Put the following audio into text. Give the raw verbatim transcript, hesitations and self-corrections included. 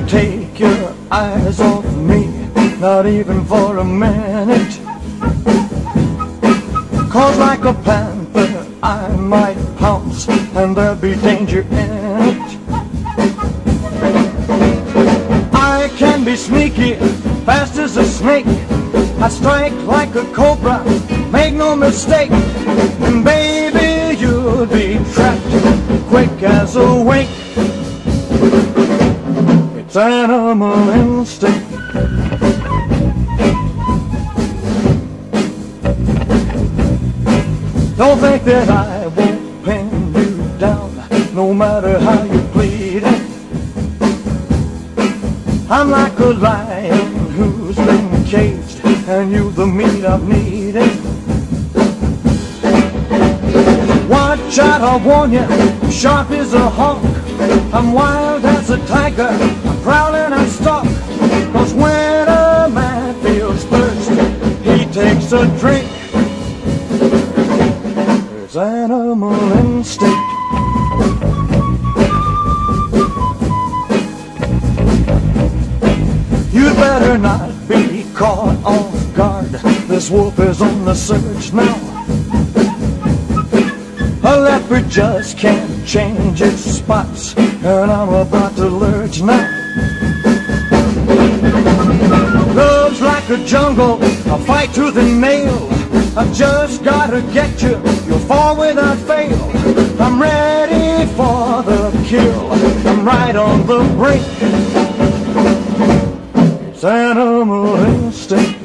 take your eyes off me, not even for a minute. 'Cause like a panther I might pounce, and there'll be danger in it. I can be sneaky, fast as a snake. I strike like a cobra, make no mistake. And baby, you'll be trapped quick as a wink. It's animal instinct. Don't think that I won't pin you down, no matter how you plead it. I'm like a lion who's been caged, and you the meat I've needed. Watch out, I warn you, sharp as a hawk. I'm wild as a tiger, I'm prowling and stalk. 'Cause when a man feels thirst, he takes a drink. It's animal instinct. You'd better not be caught off guard. This wolf is on the search now. A leopard just can't change its spots, and I'm about to lurch now. Love's like a jungle, a fight to the nail. I've just gotta get you, you'll fall without fail. I'm ready for the kill, I'm right on the brink. It's animal instinct.